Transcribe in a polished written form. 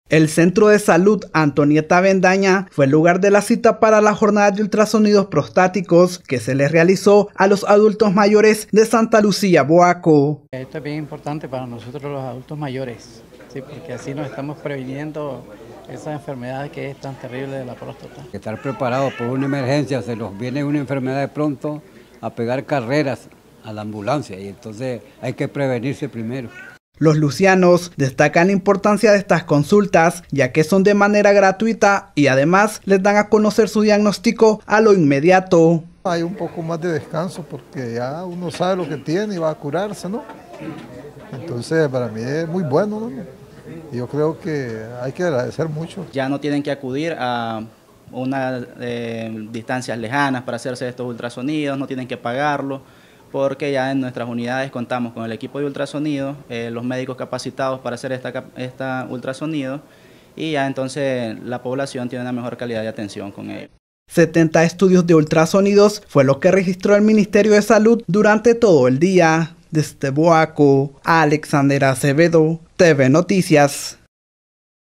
El Centro de Salud Antonieta Avendaña fue el lugar de la cita para la jornada de ultrasonidos prostáticos que se les realizó a los adultos mayores de Santa Lucía, Boaco. Esto es bien importante para nosotros los adultos mayores, ¿sí? Porque así nos estamos previniendo esa enfermedad que es tan terrible de la próstata. Estar preparados por una emergencia, se nos viene una enfermedad de pronto a pegar carreras a la ambulancia y entonces hay que prevenirse primero. Los lucianos destacan la importancia de estas consultas, ya que son de manera gratuita y además les dan a conocer su diagnóstico a lo inmediato. Hay un poco más de descanso porque ya uno sabe lo que tiene y va a curarse, ¿no? Entonces para mí es muy bueno, ¿no? Yo creo que hay que agradecer mucho. Ya no tienen que acudir a unas distancias lejanas para hacerse estos ultrasonidos, no tienen que pagarlo, porque ya en nuestras unidades contamos con el equipo de ultrasonido, los médicos capacitados para hacer esta ultrasonido, y ya entonces la población tiene una mejor calidad de atención con ello. 70 estudios de ultrasonidos fue lo que registró el Ministerio de Salud durante todo el día. Desde Boaco, Alexander Acevedo, TV Noticias.